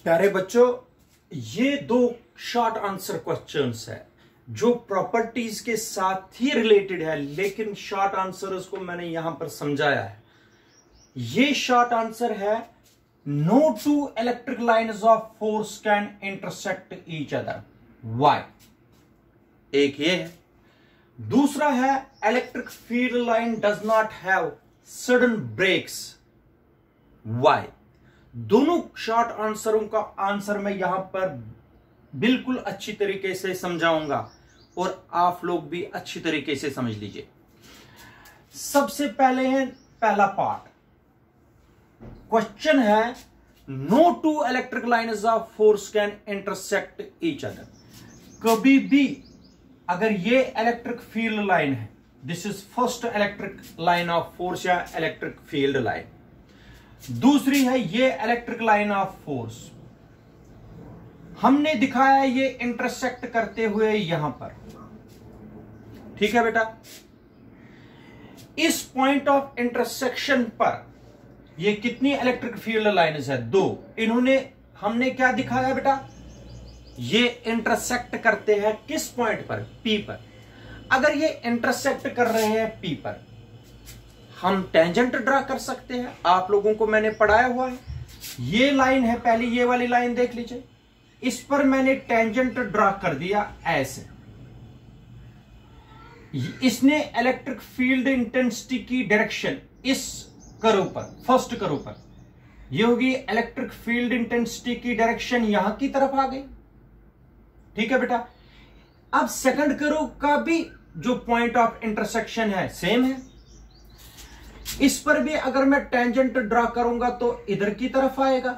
प्यारे बच्चों, ये दो शॉर्ट आंसर क्वेश्चंस है जो प्रॉपर्टीज के साथ ही रिलेटेड है, लेकिन शॉर्ट आंसर्स को मैंने यहां पर समझाया है। ये शॉर्ट आंसर है no two electric lines of force can intersect each other, why. एक ये है। दूसरा है electric field line does not have sudden breaks, why. दोनों शॉर्ट आंसरों का आंसर मैं यहां पर बिल्कुल अच्छी तरीके से समझाऊंगा और आप लोग भी अच्छी तरीके से समझ लीजिए। सबसे पहले है पहला पार्ट। क्वेश्चन है no two electric lines of force can intersect each other. कभी भी अगर ये इलेक्ट्रिक फील्ड लाइन है, this is first electric line of force या इलेक्ट्रिक फील्ड लाइन। दूसरी है ये इलेक्ट्रिक लाइन ऑफ फोर्स। हमने दिखाया ये इंटरसेक्ट करते हुए यहां पर, ठीक है बेटा। इस पॉइंट ऑफ इंटरसेक्शन पर ये कितनी इलेक्ट्रिक फील्ड लाइन्स है? दो। हमने क्या दिखाया बेटा? ये इंटरसेक्ट करते हैं किस पॉइंट पर? पी पर। अगर ये इंटरसेक्ट कर रहे हैं पी पर, हम टेंजेंट ड्रा कर सकते हैं। आप लोगों को मैंने पढ़ाया हुआ है। ये लाइन है पहली, ये वाली लाइन देख लीजिए। इस पर मैंने टेंजेंट ड्रा कर दिया ऐसे। इसने इलेक्ट्रिक फील्ड इंटेंसिटी की डायरेक्शन इस कर्व पर, फर्स्ट कर्व पर, यह होगी इलेक्ट्रिक फील्ड इंटेंसिटी की डायरेक्शन यहां की तरफ आ गई, ठीक है बेटा। अब सेकंड कर्व का भी जो पॉइंट ऑफ इंटरसेक्शन है सेम है। इस पर भी अगर मैं टेंजेंट ड्रा करूंगा तो इधर की तरफ आएगा,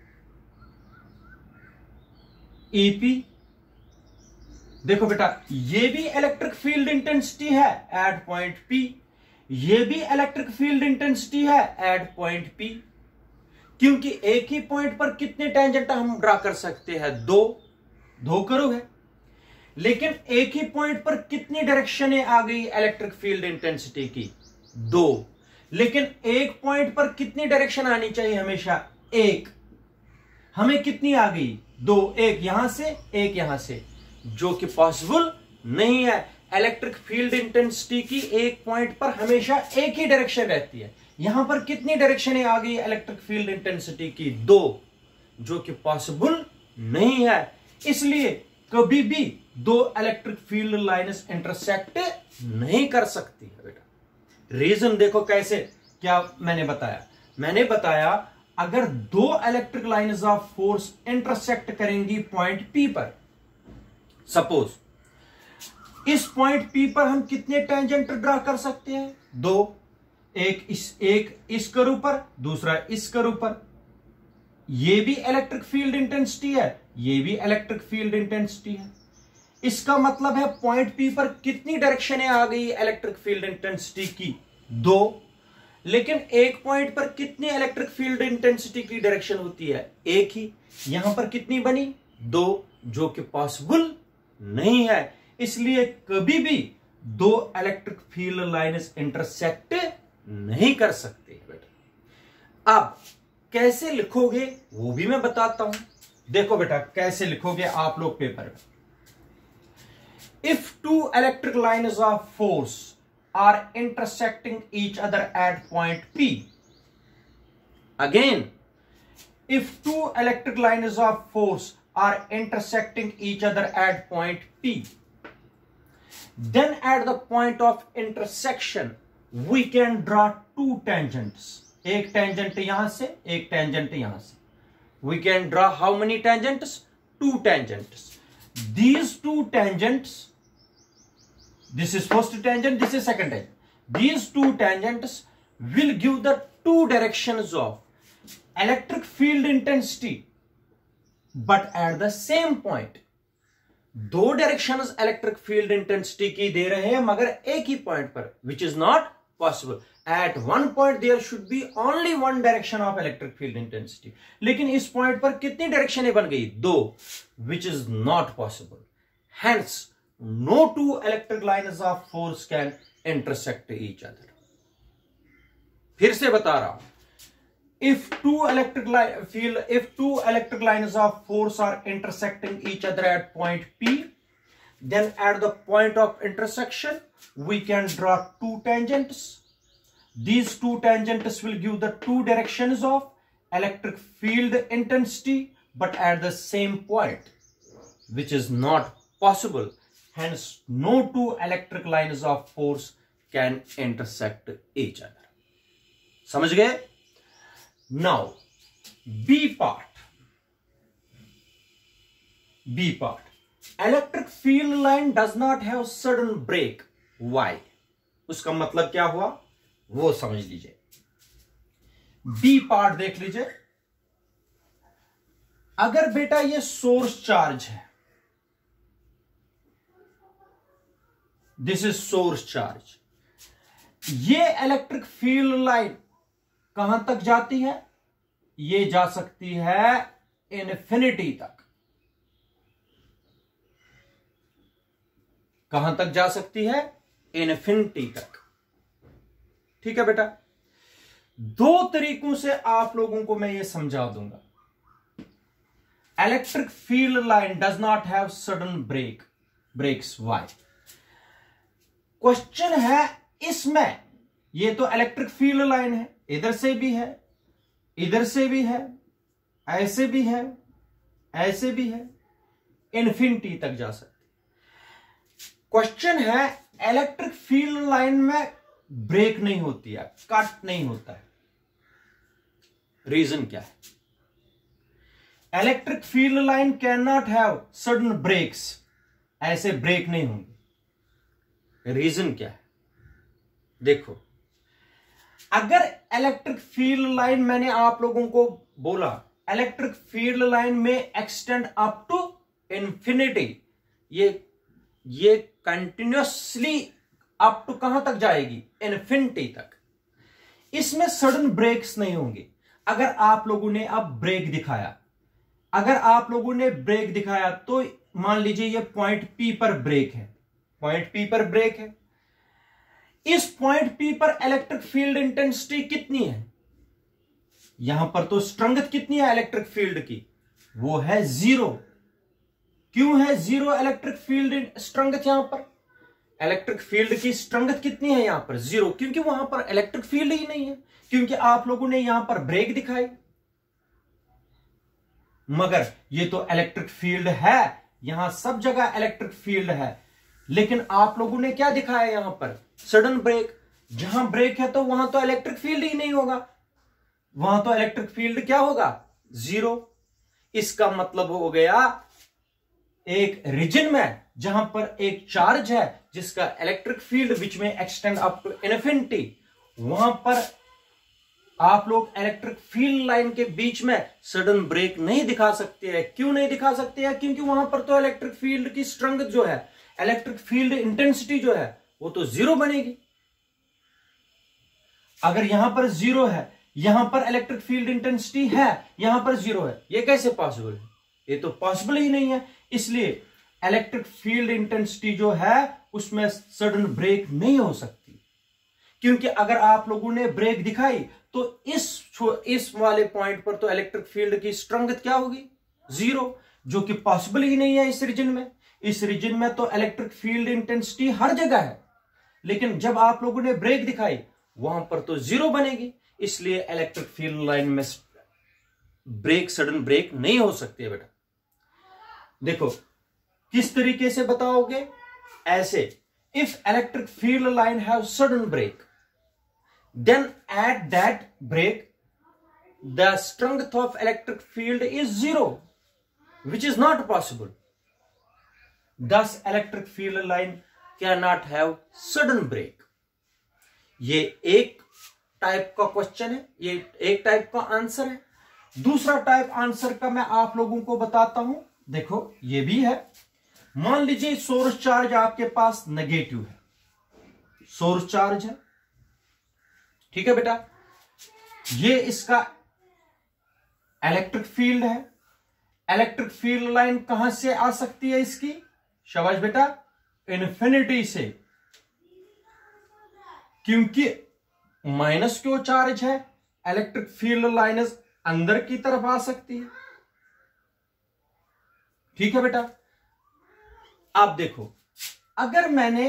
ईपी। देखो बेटा, ये भी इलेक्ट्रिक फील्ड इंटेंसिटी है एट पॉइंट पी, ये भी इलेक्ट्रिक फील्ड इंटेंसिटी है एट पॉइंट पी। क्योंकि एक ही पॉइंट पर कितने टेंजेंट हम ड्रा कर सकते हैं? दो कर्व है। लेकिन एक ही पॉइंट पर कितनी डायरेक्शनें आ गई इलेक्ट्रिक फील्ड इंटेंसिटी की? दो। लेकिन एक पॉइंट पर कितनी डायरेक्शन आनी चाहिए? हमेशा एक। हमें कितनी आ गई? दो। एक यहां से, एक यहां से, जो कि पॉसिबल नहीं है। इलेक्ट्रिक फील्ड इंटेंसिटी की एक पॉइंट पर हमेशा एक ही डायरेक्शन रहती है। यहां पर कितनी डायरेक्शनें आ गई इलेक्ट्रिक फील्ड इंटेंसिटी की? दो, जो कि पॉसिबल नहीं है। इसलिए कभी भी दो इलेक्ट्रिक फील्ड लाइन्स इंटरसेक्ट नहीं कर सकती है बेटा। रीजन देखो कैसे, क्या मैंने बताया अगर दो electric lines of force intersect करेंगी पॉइंट पी पर, सपोज इस पॉइंट पी पर हम कितने टेंजेंट ड्रा कर सकते हैं? दो। एक इस कर्व पर, दूसरा इस कर्व पर। यह भी इलेक्ट्रिक फील्ड इंटेंसिटी है, यह भी इलेक्ट्रिक फील्ड इंटेंसिटी है। इसका मतलब है पॉइंट पी पर कितनी डायरेक्शनें आ गई इलेक्ट्रिक फील्ड इंटेंसिटी की? दो। लेकिन एक पॉइंट पर कितनी इलेक्ट्रिक फील्ड इंटेंसिटी की डायरेक्शन होती है? एक ही। यहां पर कितनी बनी? दो, जो कि पॉसिबल नहीं है। इसलिए कभी भी दो इलेक्ट्रिक फील्ड लाइन्स इंटरसेक्ट नहीं कर सकते बेटा। अब कैसे लिखोगे वो भी मैं बताता हूं। देखो बेटा कैसे लिखोगे आप लोग पेपर में। If two electric lines of force are intersecting each other at point P. Again, if two electric lines of force are intersecting each other at point P, then at the point of intersection we can draw two tangents. एक tangent यहां से, एक tangent यहां से. We can draw how many tangents? Two tangents. These two tangents, this is first tangent, this is second tangent. These two tangents will give the two directions of electric field intensity, but at the same point. दो directions electric field intensity की दे रहे हैं मगर एक ही point पर, which is not possible. At one point there should be only one direction of electric field intensity. लेकिन इस पॉइंट पर कितनी डायरेक्शनें बन गई? दो, which is not possible. Hence, no two electric lines of force can intersect each other. फिर से बता रहा हूं, if two electric lines of force are intersecting each other at point P, then at the point of intersection we can draw two tangents. These two tangents will give the two directions of electric field intensity, but at the same point, which is not possible. Hence, no two electric lines of force can intersect each other. समझ गए? Now, B part. Electric field line does not have sudden break. Why? उसका मतलब क्या हुआ वो समझ लीजिए. B part देख लीजिए. अगर बेटा ये सोर्स चार्ज है, दिस इज सोर्स चार्ज, ये इलेक्ट्रिक फील्ड लाइन कहां तक जाती है? ये जा सकती है इन्फिनिटी तक. कहां तक जा सकती है? इन्फिनिटी तक. ठीक है बेटा. दो तरीकों से आप लोगों को मैं ये समझा दूंगा. Electric field line does not have sudden breaks. Why? Question है इसमें, ये तो इलेक्ट्रिक फील्ड लाइन है, इधर से भी है, इधर से भी है, ऐसे भी है, ऐसे भी है, इन्फिनिटी तक जा सकती. क्वेश्चन है इलेक्ट्रिक फील्ड लाइन में ब्रेक नहीं होती है, कट नहीं होता है. रीजन क्या है? Electric field line can not have sudden breaks. ऐसे ब्रेक नहीं होंगे. रीजन क्या है? देखो, अगर इलेक्ट्रिक फील्ड लाइन, मैंने आप लोगों को बोला इलेक्ट्रिक फील्ड लाइन में एक्सटेंड अप टू इंफिनिटी, ये कंटिन्यूसली अप टू कहां तक जाएगी? इन्फिनिटी तक. इसमें सडन ब्रेक्स नहीं होंगे. अगर आप लोगों ने अब ब्रेक दिखाया, अगर आप लोगों ने ब्रेक दिखाया तो मान लीजिए ये पॉइंट P पर ब्रेक है, पॉइंट P पर ब्रेक है. इस पॉइंट P पर इलेक्ट्रिक फील्ड इंटेंसिटी कितनी है? यहां पर तो स्ट्रेंथ कितनी है इलेक्ट्रिक फील्ड की? वो है 0. क्यों है 0 इलेक्ट्रिक फील्ड स्ट्रेंथ? यहां पर इलेक्ट्रिक फील्ड की स्ट्रेंथ कितनी है? यहां पर 0. क्योंकि वहां पर इलेक्ट्रिक फील्ड ही नहीं है, क्योंकि आप लोगों ने यहां पर ब्रेक दिखाई. मगर ये तो इलेक्ट्रिक फील्ड है, यहां सब जगह इलेक्ट्रिक फील्ड है, लेकिन आप लोगों ने क्या दिखाया? यहां पर सडन ब्रेक. जहां ब्रेक है तो वहां तो इलेक्ट्रिक फील्ड ही नहीं होगा, वहां तो इलेक्ट्रिक फील्ड क्या होगा? 0. इसका मतलब हो गया एक रीजन में जहां पर एक चार्ज है जिसका इलेक्ट्रिक फील्ड विच में एक्सटेंड अप टू इन्फिनिटी, वहां पर आप लोग इलेक्ट्रिक फील्ड लाइन के बीच में सडन ब्रेक नहीं दिखा सकते हैं. क्यों नहीं दिखा सकते हैं? क्योंकि वहां पर तो इलेक्ट्रिक फील्ड की स्ट्रेंथ जो है, इलेक्ट्रिक फील्ड इंटेंसिटी जो है, वो तो 0 बनेगी. अगर यहां पर 0 है, यहां पर इलेक्ट्रिक फील्ड इंटेंसिटी है, यहां पर 0 है, ये कैसे पॉसिबल है? ये तो पॉसिबल ही नहीं है. इसलिए इलेक्ट्रिक फील्ड इंटेंसिटी जो है उसमें सडन ब्रेक नहीं हो सकती. क्योंकि अगर आप लोगों ने ब्रेक दिखाई तो इस वाले पॉइंट पर तो इलेक्ट्रिक फील्ड की स्ट्रेंथ क्या होगी? 0, जो कि पॉसिबल ही नहीं है इस रीजन में. इस रीजन में तो इलेक्ट्रिक फील्ड इंटेंसिटी हर जगह है, लेकिन जब आप लोगों ने ब्रेक दिखाई वहां पर तो 0 बनेगी. इसलिए इलेक्ट्रिक फील्ड लाइन में ब्रेक, सडन ब्रेक नहीं हो सकती है बेटा. देखो किस तरीके से बताओगे? ऐसे, if electric field line have sudden break, then at that break the strength of electric field is 0, which is not possible. Thus electric field line cannot have sudden break. ये एक टाइप का क्वेश्चन है, ये एक type का answer है. दूसरा type answer का मैं आप लोगों को बताता हूं. देखो ये भी है. मान लीजिए सोर्स चार्ज आपके पास नेगेटिव है, सोर्स चार्ज है, ठीक है बेटा. ये इसका इलेक्ट्रिक फील्ड है. इलेक्ट्रिक फील्ड लाइन कहां से आ सकती है इसकी? शाबाश बेटा, इन्फिनिटी से. क्योंकि माइनस क्यों चार्ज है? इलेक्ट्रिक फील्ड लाइन्स अंदर की तरफ आ सकती है। ठीक है बेटा। आप देखो, अगर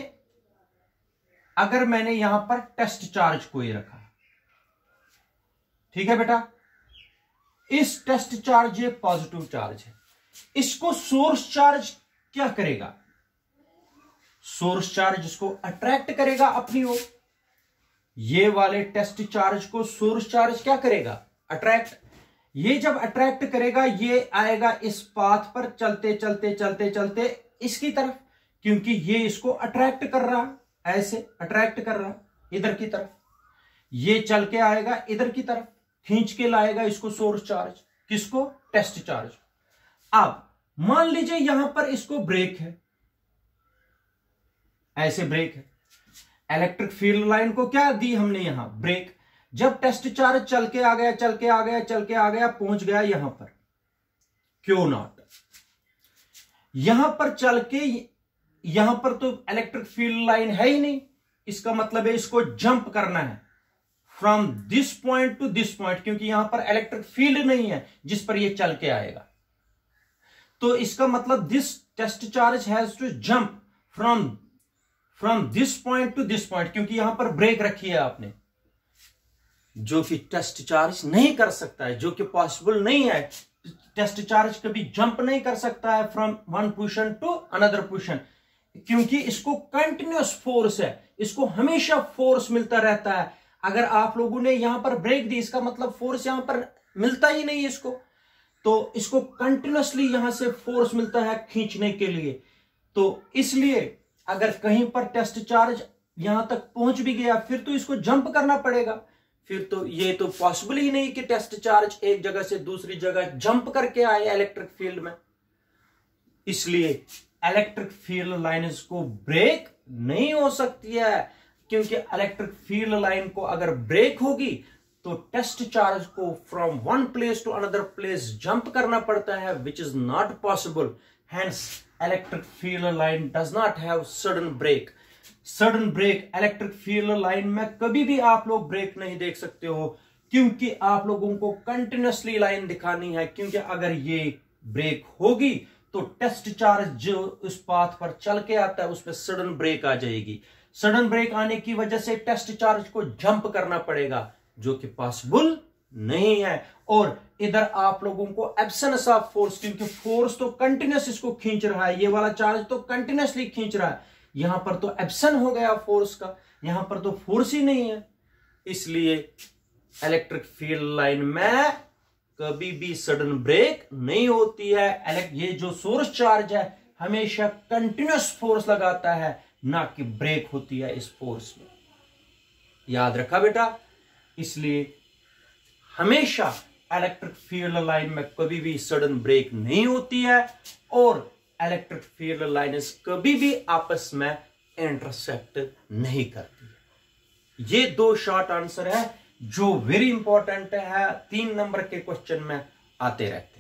मैंने यहां पर टेस्ट चार्ज कोई रखा, ठीक है बेटा, इस टेस्ट चार्ज ये पॉजिटिव चार्ज है, इसको सोर्स चार्ज क्या करेगा? सोर्स चार्ज इसको अट्रैक्ट करेगा अपनी ओर। ये वाले टेस्ट चार्ज को सोर्स चार्ज क्या करेगा? अट्रैक्ट। ये जब अट्रैक्ट करेगा, ये आएगा इस पाथ पर चलते चलते चलते चलते इसकी तरफ, क्योंकि ये इसको अट्रैक्ट कर रहा, ऐसे अट्रैक्ट कर रहा इधर की तरफ। ये चल के आएगा इधर की तरफ, खींच के लाएगा इसको सोर्स चार्ज। किसको? Test charge. अब मान लीजिए यहां पर इसको ब्रेक है, ऐसे ब्रेक है। इलेक्ट्रिक फील्ड लाइन को क्या दी हमने? यहां ब्रेक। जब टेस्ट चार्ज चल के आ गया, चल के आ गया, चल के आ गया, पहुंच गया यहां पर Q0, यहां पर चल के, यहां पर तो इलेक्ट्रिक फील्ड लाइन है ही नहीं, इसका मतलब है इसको जंप करना है from this point to this point, क्योंकि यहां पर इलेक्ट्रिक फील्ड नहीं है जिस पर ये चल के आएगा। तो इसका मतलब this test charge has to jump from this point to this point, क्योंकि यहां पर ब्रेक रखी है आपने, जो कि टेस्ट चार्ज नहीं कर सकता है, जो कि पॉसिबल नहीं है। टेस्ट चार्ज कभी जंप नहीं कर सकता है from one position to another position, क्योंकि इसको कंटिन्यूअस फोर्स है, इसको हमेशा फोर्स मिलता रहता है। अगर आप लोगों ने यहां पर ब्रेक दी, इसका मतलब फोर्स यहां पर मिलता ही नहीं इसको, तो इसको कंटिन्यूअसली यहां से फोर्स मिलता है खींचने के लिए। तो इसलिए अगर कहीं पर टेस्ट चार्ज यहां तक पहुंच भी गया, फिर तो इसको जंप करना पड़ेगा। फिर तो ये तो पॉसिबल ही नहीं कि टेस्ट चार्ज एक जगह से दूसरी जगह जंप करके आए इलेक्ट्रिक फील्ड में। इसलिए इलेक्ट्रिक फील्ड लाइन्स को ब्रेक नहीं हो सकती है, क्योंकि इलेक्ट्रिक फील्ड लाइन को अगर ब्रेक होगी तो टेस्ट चार्ज को from one place to another place jump करना पड़ता है, which is not possible. Hence electric field line does not have sudden break. Sudden break electric field line में कभी भी आप लोग ब्रेक नहीं देख सकते हो, क्योंकि आप लोगों को कंटिन्यूअसली लाइन दिखानी है। क्योंकि अगर ये ब्रेक होगी तो टेस्ट चार्ज जो उस पाथ पर चल के आता है उस पर सडन ब्रेक आ जाएगी। सडन ब्रेक आने की वजह से टेस्ट चार्ज को जंप करना पड़ेगा, जो कि पॉसिबल नहीं है। और इधर आप लोगों को एब्सेंस ऑफ फोर्स, क्योंकि फोर्स तो कंटिन्यूस इसको खींच रहा है, ये वाला चार्ज तो कंटिन्यूसली खींच रहा है, यहां पर तो एब्सेंट हो गया फोर्स का, यहां पर तो फोर्स ही नहीं है। इसलिए इलेक्ट्रिक फील्ड लाइन में कभी भी सडन ब्रेक नहीं होती है। ये जो सोर्स चार्ज है हमेशा कंटिन्यूस फोर्स लगाता है, ना कि ब्रेक होती है इस फोर्स में। याद रखा बेटा। इसलिए हमेशा इलेक्ट्रिक फील्ड लाइन में कभी भी सडन ब्रेक नहीं होती है, और इलेक्ट्रिक फील्ड लाइन्स कभी भी आपस में इंटरसेक्ट नहीं करती। ये दो शॉर्ट आंसर है जो वेरी इंपॉर्टेंट है, 3 नंबर के क्वेश्चन में आते रहते हैं।